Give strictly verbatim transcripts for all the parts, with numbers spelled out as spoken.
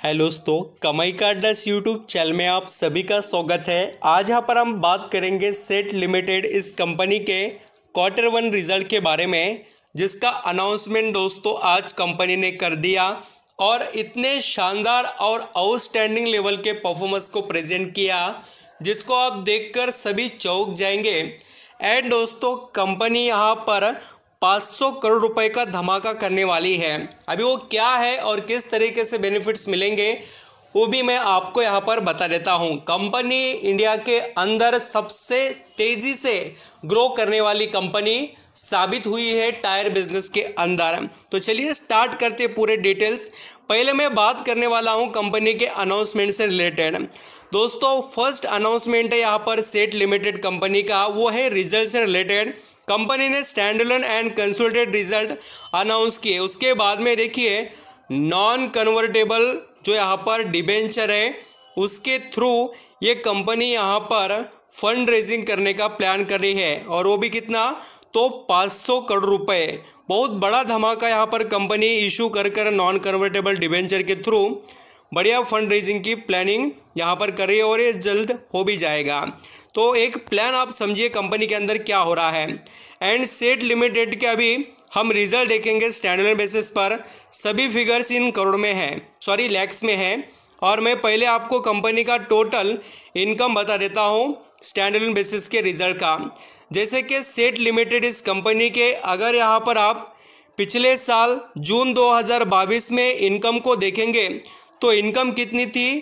Hello दोस्तों, कमाई का अड्डा यूट्यूब चैनल में आप सभी का स्वागत है। आज यहाँ पर हम बात करेंगे सेट लिमिटेड इस कंपनी के क्वार्टर वन रिजल्ट के बारे में, जिसका अनाउंसमेंट दोस्तों आज कंपनी ने कर दिया और इतने शानदार और आउटस्टैंडिंग लेवल के परफॉर्मेंस को प्रेजेंट किया जिसको आप देखकर सभी चौंक जाएंगे। एंड दोस्तों, कंपनी यहाँ पर पाँच सौ करोड़ रुपए का धमाका करने वाली है। अभी वो क्या है और किस तरीके से बेनिफिट्स मिलेंगे वो भी मैं आपको यहाँ पर बता देता हूँ। कंपनी इंडिया के अंदर सबसे तेज़ी से ग्रो करने वाली कंपनी साबित हुई है टायर बिजनेस के अंदर। तो चलिए स्टार्ट करते पूरे डिटेल्स। पहले मैं बात करने वाला हूँ कंपनी के अनाउंसमेंट से रिलेटेड। दोस्तों, फर्स्ट अनाउंसमेंट है यहाँ पर सेट लिमिटेड कंपनी का, वो है रिजल्ट से रिलेटेड। कंपनी ने standalone and consolidated result announce किए। उसके बाद में देखिए नॉन कन्वर्टेबल जो यहाँ पर डिबेंचर है उसके थ्रू ये कंपनी यहाँ पर फंड रेजिंग करने का प्लान कर रही है, और वो भी कितना, तो पाँच सौ करोड़ रुपए। बहुत बड़ा धमाका यहाँ पर कंपनी इशू कर कर नॉन कन्वर्टेबल डिबेंचर के थ्रू बढ़िया फंड रेजिंग की प्लानिंग यहाँ पर कर रही है, और ये जल्द हो भी जाएगा। तो एक प्लान आप समझिए कंपनी के अंदर क्या हो रहा है। एंड सेट लिमिटेड के अभी हम रिजल्ट देखेंगे स्टैंडअलोन बेसिस पर, सभी फिगर्स इन करोड़ में हैं, सॉरी लैक्स में हैं। और मैं पहले आपको कंपनी का टोटल इनकम बता देता हूँ स्टैंडअलोन बेसिस के रिजल्ट का। जैसे कि सेट लिमिटेड इस कंपनी के, अगर यहाँ पर आप पिछले साल जून दो हज़ार बाईस में इनकम को देखेंगे तो इनकम कितनी थी,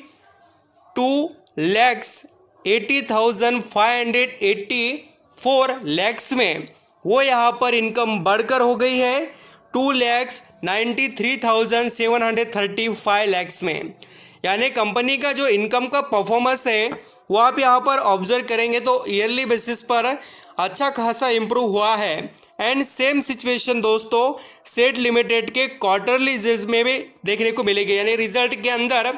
two lakhs eighty thousand five hundred eighty four lakhs में वो यहाँ पर इनकम बढ़कर हो गई है two lakhs ninety three thousand seven hundred thirty five lakhs में। यानी कंपनी का जो इनकम का परफॉर्मेंस है वो आप यहाँ पर ऑब्जर्व करेंगे तो ईयरली बेसिस पर अच्छा खासा इम्प्रूव हुआ है। एंड सेम सिचुएशन दोस्तों सेट लिमिटेड के क्वार्टरली रिजल्ट में भी देखने को मिलेगी। यानी रिजल्ट के अंदर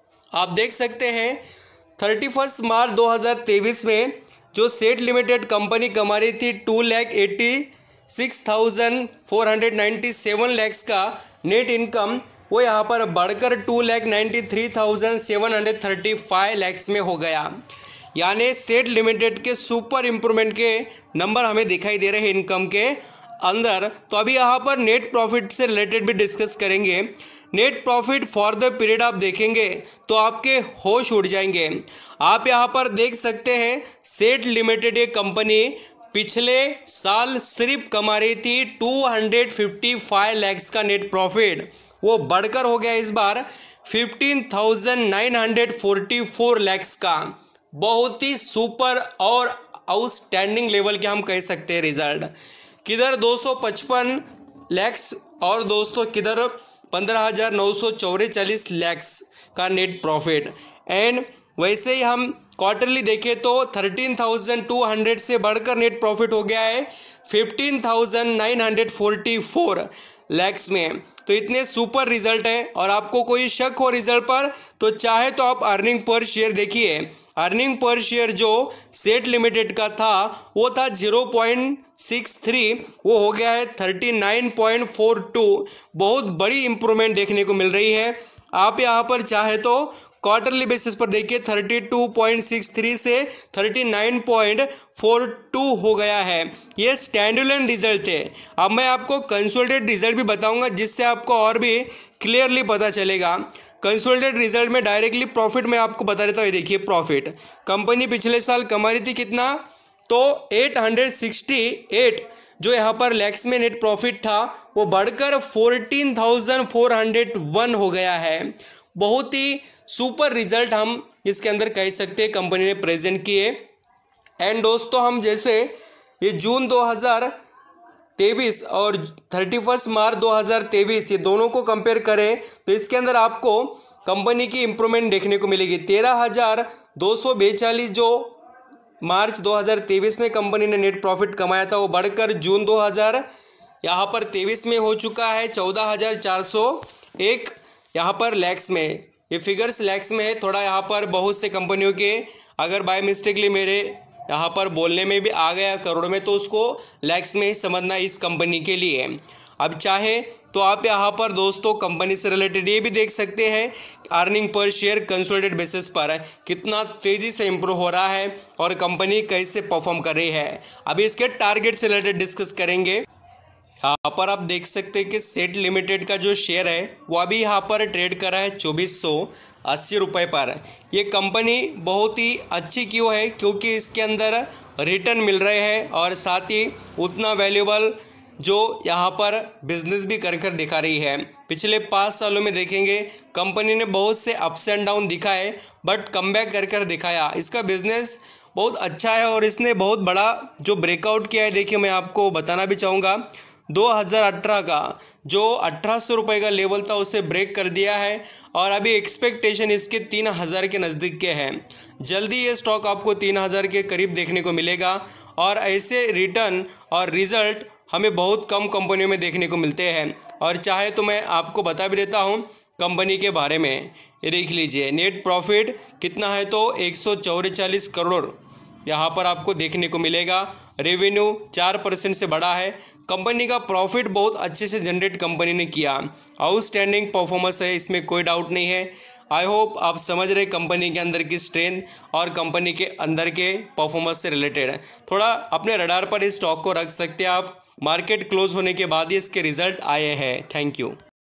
आप देख सकते हैं थर्टी फर्स्ट मार्च दो हज़ार तेईस में जो सेट लिमिटेड कंपनी कमा रही थी two lakh eighty six thousand four hundred ninety seven lakhs का नेट इनकम, वो यहाँ पर बढ़कर two lakh ninety three thousand seven hundred thirty five lakhs में हो गया। यानी सेट लिमिटेड के सुपर इम्प्रूवमेंट के नंबर हमें दिखाई दे रहे हैं इनकम के अंदर। तो अभी यहाँ पर नेट प्रॉफिट से रिलेटेड भी डिस्कस करेंगे। Net profit for the period आप देखेंगे तो आपके होश उड़ जाएंगे। आप यहाँ पर देख सकते हैं सेट लिमिटेड ये कंपनी पिछले साल सिर्फ कमा रही थी two hundred fifty five lakhs का नेट प्रॉफिट, वो बढ़कर हो गया इस बार fifteen thousand nine hundred forty four lakhs का। बहुत ही सुपर और आउटस्टैंडिंग लेवल के हम कह सकते हैं रिजल्ट। किधर दो सौ पचपन लैक्स और दोस्तों किधर पंद्रह हज़ार नौ सौ चौवालीस लैक्स का नेट प्रॉफिट। एंड वैसे ही हम क्वार्टरली देखें तो थर्टीन थाउजेंड टू हंड्रेड से बढ़कर नेट प्रॉफिट हो गया है fifteen thousand nine hundred forty four lakhs में। तो इतने सुपर रिजल्ट है। और आपको कोई शक हो रिजल्ट पर तो चाहे तो आप अर्निंग पर शेयर देखिए। अर्निंग पर शेयर जो सेट लिमिटेड का था वो था जीरो पॉइंट सिक्स थ्री, वो हो गया है thirty nine point four two. बहुत बड़ी इंप्रूवमेंट देखने को मिल रही है। आप यहाँ पर चाहे तो क्वार्टरली बेसिस पर देखिए thirty two point six three से thirty nine point four two हो गया है। ये स्टैंडअलोन रिजल्ट है। अब मैं आपको कंसोलिडेटेड रिजल्ट भी बताऊंगा जिससे आपको और भी क्लियरली पता चलेगा। कंसोलिडेटेड रिजल्ट में डायरेक्टली प्रॉफिट में आपको बता देता हूँ। देखिए प्रॉफिट कंपनी पिछले साल कमा रही थी कितना, तो एट हंड्रेड सिक्सटी एट जो यहाँ पर लैक्स में नेट प्रॉफिट था वो बढ़कर fourteen thousand four hundred one हो गया है। बहुत ही सुपर रिजल्ट हम इसके अंदर कह सकते हैं कंपनी ने प्रेजेंट किए। एंड दोस्तों, हम जैसे ये जून दो हज़ार तेईस और थर्टी फर्स्ट मार्च दो हज़ार तेईस ये दोनों को कंपेयर करें तो इसके अंदर आपको कंपनी की इम्प्रूवमेंट देखने को मिलेगी। तेरह हज़ार दो सौ बेचालीस जो मार्च दो हज़ार तेईस में कंपनी ने नेट प्रॉफिट कमाया था वो बढ़कर जून दो हज़ार यहाँ पर तेईस में हो चुका है चौदह हज़ार चार सौ एक यहाँ पर लैक्स में। ये फिगर्स लैक्स में है। थोड़ा यहाँ पर बहुत से कंपनियों के अगर बाय मिस्टेकली मेरे यहाँ पर बोलने में भी आ गया करोड़ में तो उसको लैक्स में ही समझना इस कंपनी के लिए। अब चाहे तो आप यहाँ पर दोस्तों कंपनी से रिलेटेड ये भी देख सकते हैं earning per share consolidated basis पर कितना तेज़ी से इम्प्रूव हो रहा है और कंपनी कैसे परफॉर्म कर रही है। अभी इसके टारगेट से रिलेटेड डिस्कस करेंगे। यहाँ पर आप देख सकते हैं कि सेट लिमिटेड का जो शेयर है वो अभी यहाँ पर ट्रेड कर रहा है चौबीस सौ अस्सी रुपये पर। ये कंपनी बहुत ही अच्छी क्यों है, क्योंकि इसके अंदर रिटर्न मिल रहे हैं और साथ ही उतना वैल्यूबल जो यहाँ पर बिजनेस भी कर कर दिखा रही है। पिछले पाँच सालों में देखेंगे कंपनी ने बहुत से अप्स एंड डाउन दिखाए बट कमबैक कर कर दिखाया। इसका बिजनेस बहुत अच्छा है और इसने बहुत बड़ा जो ब्रेकआउट किया है। देखिए मैं आपको बताना भी चाहूँगा, दो हज़ार अठारह का जो अठारह सौ रुपये का लेवल था उसे ब्रेक कर दिया है और अभी एक्सपेक्टेशन इसके तीन हज़ार के नज़दीक के हैं। जल्दी ये स्टॉक आपको तीन हज़ार के करीब देखने को मिलेगा और ऐसे रिटर्न और रिज़ल्ट हमें बहुत कम कंपनियों में देखने को मिलते हैं। और चाहे तो मैं आपको बता भी देता हूँ कंपनी के बारे में। ये देख लीजिए नेट प्रॉफिट कितना है तो एक सौ चौवालीस करोड़ यहाँ पर आपको देखने को मिलेगा। रेवेन्यू चार परसेंट से बढ़ा है। कंपनी का प्रॉफिट बहुत अच्छे से जनरेट कंपनी ने किया। आउटस्टैंडिंग परफॉर्मेंस है, इसमें कोई डाउट नहीं है। आई होप आप समझ रहे कंपनी के अंदर की स्ट्रेंथ और कंपनी के अंदर के परफॉर्मेंस से रिलेटेड है। थोड़ा अपने रडार पर इस स्टॉक को रख सकते हैं आप। मार्केट क्लोज होने के बाद ही इसके रिजल्ट आए हैं। Thank you.